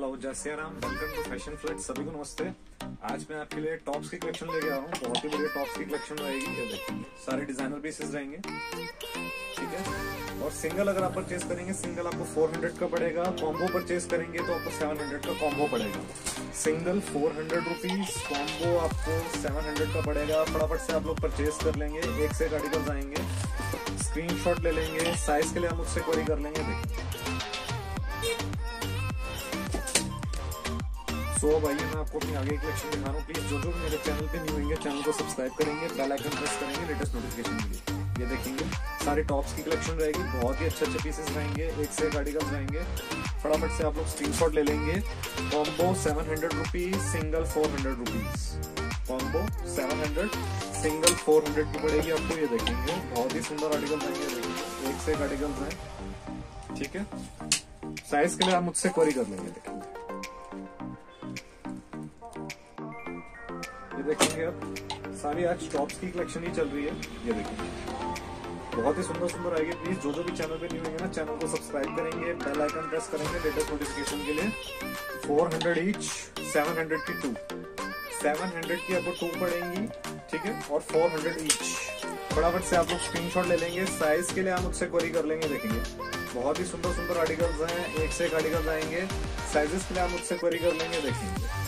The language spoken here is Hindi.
हेलो जय Shri Ram, welcome to fashion flex. सभी को नमस्ते। आज मैं आपके लिए टॉप्स की कलेक्शन लेके आ रहा हूँ। बहुत ही बढ़िया टॉप्स की कलेक्शन रहेगी। ये देखिए सारे डिजाइनर पीसेस रहेंगे, ठीक है। और सिंगल अगर आप परचेज करेंगे, सिंगल आपको 400 का पड़ेगा। कॉम्बो परचेज करेंगे तो आपको 700 का कॉम्बो पड़ेगा। सिंगल 400 रुपीज, कॉम्बो आपको 700 का पड़ेगा। फटाफट से आप लोग परचेज कर लेंगे, एक से एक आर्टिकल आएंगे, स्क्रीनशॉट ले लेंगे। साइज के लिए आप मुझसे क्वेरी कर लेंगे। देखिए भाई मैं आपको अपनी आगे कलेक्शन दिखा रहा हूँ। प्लीज जो भी मेरे चैनल पे न्यू होंगे, चैनल को सब्सक्राइब करेंगे, बेल आइकन प्रेस करेंगे लेटेस्ट नोटिफिकेशन के लिए। ये देखेंगे सारे टॉप्स की कलेक्शन रहेगी। बहुत ही अच्छे पीसेस रहेंगे, एक से एक आर्टिकल रहेंगे। फटाफट से आप लोग स्क्रीनशॉट ले लेंगे। Combo 700 rupees, single 400 rupees. Combo 700, single 400 की पड़ेगी आपको। ये देखेंगे बहुत ही सुंदर आर्टिकल रहेंगे, देखेंगे एक से एक आर्टिकल हैं, ठीक है। साइज के लिए आप मुझसे क्वेरी कर लेंगे। देखेंगे ये देखेंगे अब सारी आज टॉप्स की कलेक्शन ही चल रही है। ये देखेंगे बहुत ही सुंदर आएगी। प्लीज जो भी चैनल पे न्यू होंगे ना, चैनल को सब्सक्राइब करेंगे, बेल आइकन प्रेस करेंगे लेटेस्ट नोटिफिकेशन के लिए। 400 ईच, 700 की 2, 700 की आपको 2 पड़ेंगी, ठीक है। और 400 ईच। फटाफट से आप लोग स्क्रीनशॉट ले लेंगे। साइज के लिए आप मुझसे क्वेरी कर लेंगे। देखेंगे बहुत ही सुंदर आर्टिकल्स हैं, एक से एक आर्टिकल्स आएंगे। साइजेस के लिए आप मुझसे क्वेरी कर लेंगे। देखेंगे